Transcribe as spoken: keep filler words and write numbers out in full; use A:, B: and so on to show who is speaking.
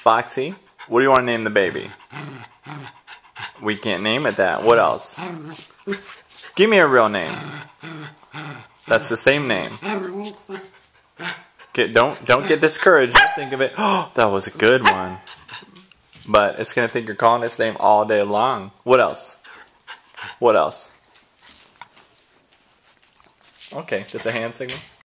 A: Foxy. What do you want to name the baby? We can't name it that. What else? Give me a real name. That's the same name. Get, don't don't get discouraged. Don't think of it. Oh, that was a good one. But it's gonna think you're calling its name all day long. What else? What else? Okay, just a hand signal.